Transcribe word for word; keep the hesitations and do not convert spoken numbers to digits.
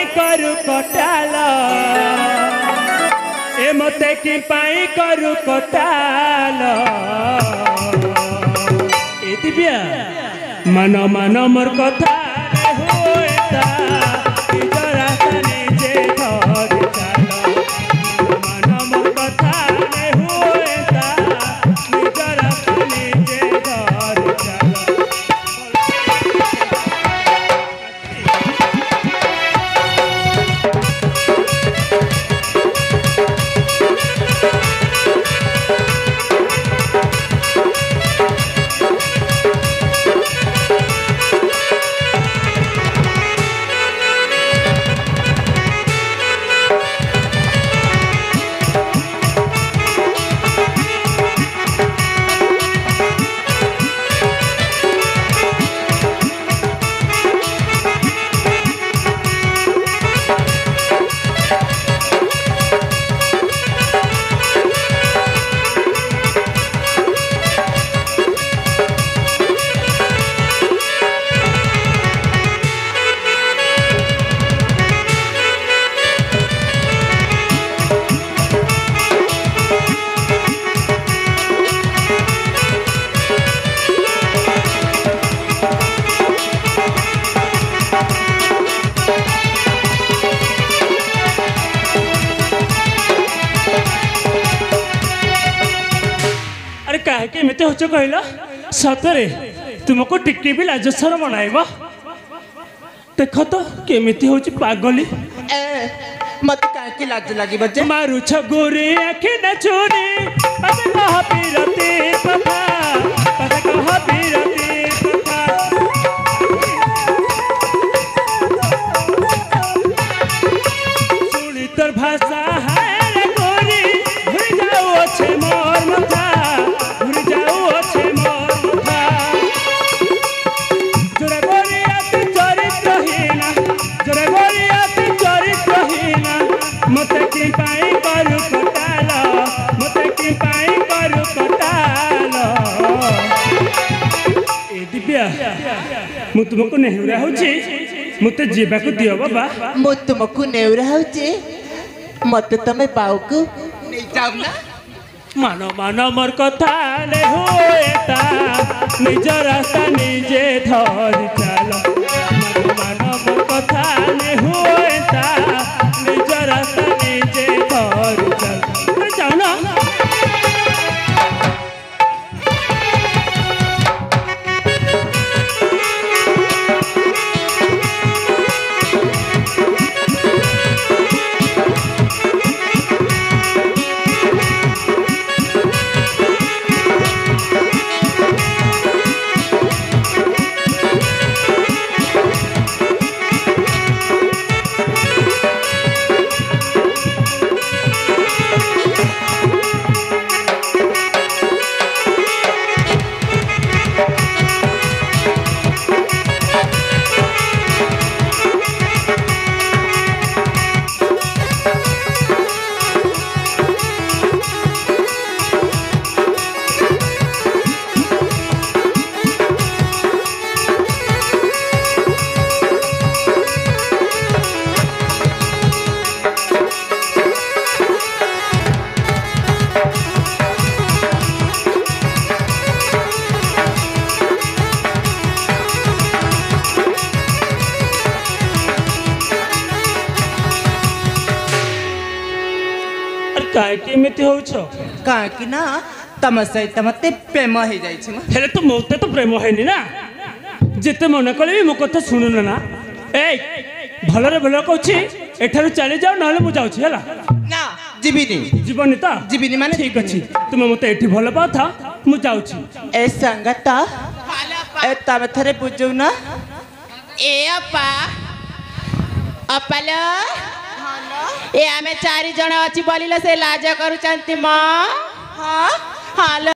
पाई करू कटाल ए मते की पाई करू कटाल ए दिव्या मन मन मोर कथा होएता जरा निजे घर चाल मन मोर कथा होएता जरा निजे घर चाल केमिति होच कहला सतरे तुमको टिके भी लाज शरम नाइब देख तो केमिति होच पागली ए मत काहे लाज लागी बजे मारू छगुरी आखि न चोरी पता कह पीरती कथा पता कह पीरती कथा सुनी तोर भाषा है रे गोरी भूल जाओ छे मोर मथा मते की पाई करू कटाल मते की पाई करू कटाल ए दिव्या मु तुमको नेहुरा होची मते जीवा को दियो बाबा मु तुमको नेहुरा होची मते तमे पाउको नै जाऊ ना मानो मानो मोर कथा ले होएता निज रास्ता निजे धरि चाल मानो मानो मोर कथा ले होएता निज रास्ता निजे धरि चाल जाओ ना काहे केमिति होछ काहे कि ना तम सहित मते प्रेम हे जाई छ हेले तो मोते तो प्रेम हेनी ना जेते मन कले भी मो कथा सुनुन ना ए भलरे भल कहछि एठारु चली जाओ नले मु जाउछि हला ना जीविनी जीवनी त जीविनी माने ठीक अछि तुम मते एठी भल पाथा मु जाउछि ए संगता ए तमे थरे बुझौ ना ए अपा अपालो ए आमे चारि जण अछि बोलिलो से लाज करू चंती म हां हां